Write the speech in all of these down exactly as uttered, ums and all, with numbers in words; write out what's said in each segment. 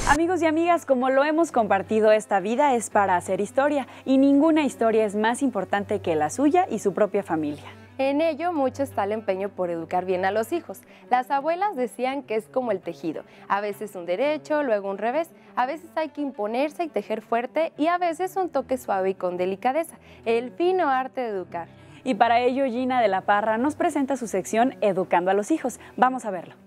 Amigos y amigas, como lo hemos compartido, esta vida es para hacer historia y ninguna historia es más importante que la suya y su propia familia. En ello mucho está el empeño por educar bien a los hijos. Las abuelas decían que es como el tejido, a veces un derecho, luego un revés, a veces hay que imponerse y tejer fuerte y a veces un toque suave y con delicadeza, el fino arte de educar. Y para ello Gina de la Parra nos presenta su sección Educando a los hijos. Vamos a verlo.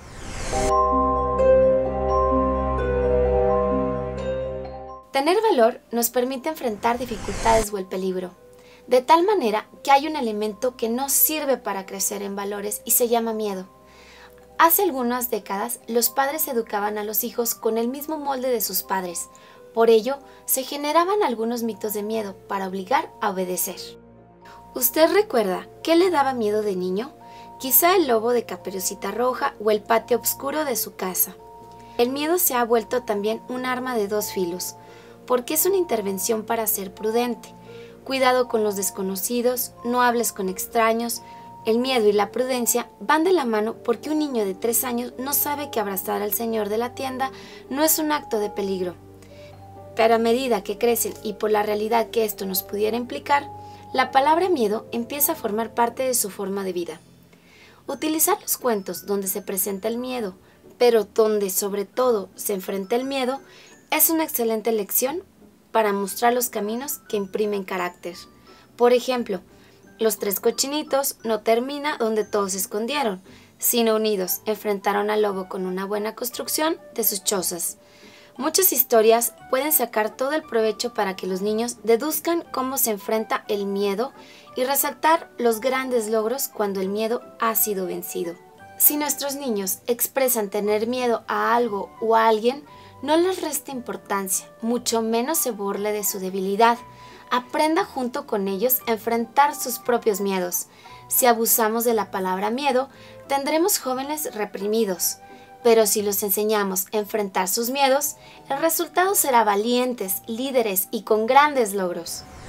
Tener valor nos permite enfrentar dificultades o el peligro, de tal manera que hay un elemento que no sirve para crecer en valores y se llama miedo. Hace algunas décadas, los padres educaban a los hijos con el mismo molde de sus padres. Por ello, se generaban algunos mitos de miedo para obligar a obedecer. ¿Usted recuerda qué le daba miedo de niño? Quizá el lobo de Caperucita Roja o el patio oscuro de su casa. El miedo se ha vuelto también un arma de dos filos, porque es una intervención para ser prudente. Cuidado con los desconocidos, no hables con extraños. El miedo y la prudencia van de la mano porque un niño de tres años no sabe que abrazar al señor de la tienda no es un acto de peligro. Pero a medida que crecen y por la realidad que esto nos pudiera implicar, la palabra miedo empieza a formar parte de su forma de vida. Utilizar los cuentos donde se presenta el miedo, pero donde sobre todo se enfrenta el miedo, es una excelente lección para mostrar los caminos que imprimen carácter. Por ejemplo, Los tres cochinitos no termina donde todos se escondieron, sino unidos enfrentaron al lobo con una buena construcción de sus chozas. Muchas historias pueden sacar todo el provecho para que los niños deduzcan cómo se enfrenta el miedo y resaltar los grandes logros cuando el miedo ha sido vencido. Si nuestros niños expresan tener miedo a algo o a alguien, no les reste importancia, mucho menos se burle de su debilidad. Aprenda junto con ellos a enfrentar sus propios miedos. Si abusamos de la palabra miedo, tendremos jóvenes reprimidos. Pero si los enseñamos a enfrentar sus miedos, el resultado será valientes, líderes y con grandes logros.